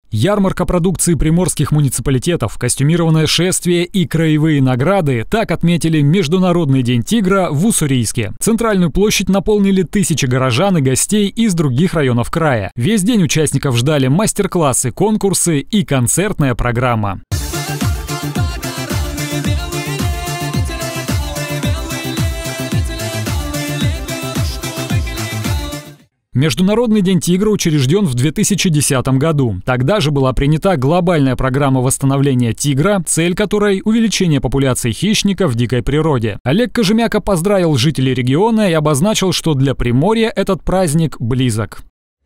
Ярмарка продукции приморских муниципалитетов, костюмированное шествие и краевые награды – так отметили Международный день тигра в Уссурийске. Центральную площадь наполнили тысячи горожан и гостей из других районов края. Весь день участников ждали мастер-классы, конкурсы и концертная программа. Международный день тигра учрежден в 2010 году. Тогда же была принята глобальная программа восстановления тигра, цель которой – увеличение популяции хищника в дикой природе. Олег Кожемяка поздравил жителей региона и обозначил, что для Приморья этот праздник близок.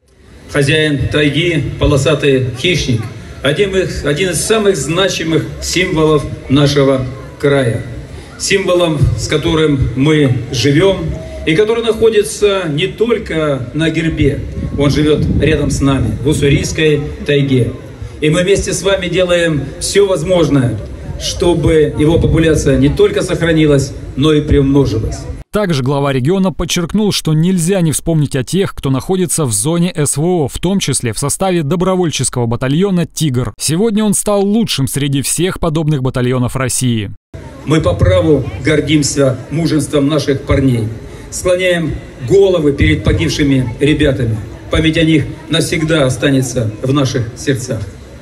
Хозяин тайги, полосатый хищник – один из самых значимых символов нашего края. Символом, с которым мы живем, и который находится не только на гербе, он живет рядом с нами, в Уссурийской тайге. И мы вместе с вами делаем все возможное, чтобы его популяция не только сохранилась, но и приумножилась. Также глава региона подчеркнул, что нельзя не вспомнить о тех, кто находится в зоне СВО, в том числе в составе добровольческого батальона «Тигр». Сегодня он стал лучшим среди всех подобных батальонов России. Мы по праву гордимся мужеством наших парней. Склоняем головы перед погибшими ребятами. Память о них навсегда останется в наших сердцах.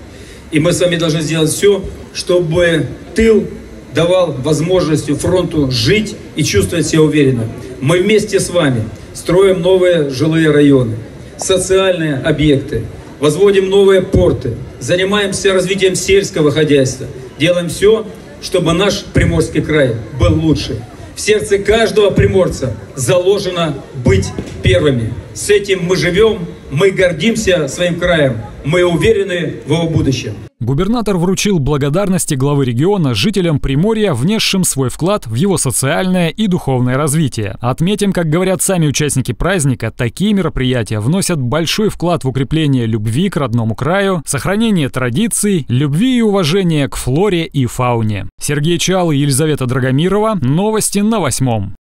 И мы с вами должны сделать все, чтобы тыл давал возможность фронту жить и чувствовать себя уверенно. Мы вместе с вами строим новые жилые районы, социальные объекты, возводим новые порты, занимаемся развитием сельского хозяйства, делаем все, чтобы наш Приморский край был лучше. В сердце каждого приморца заложено быть первыми. С этим мы живем, мы гордимся своим краем, мы уверены в его будущем. Губернатор вручил благодарности главы региона жителям Приморья, внесшим свой вклад в его социальное и духовное развитие. Отметим, как говорят сами участники праздника, такие мероприятия вносят большой вклад в укрепление любви к родному краю, сохранение традиций, любви и уважения к флоре и фауне. Сергей Чал и Елизавета Драгомирова. Новости на 8.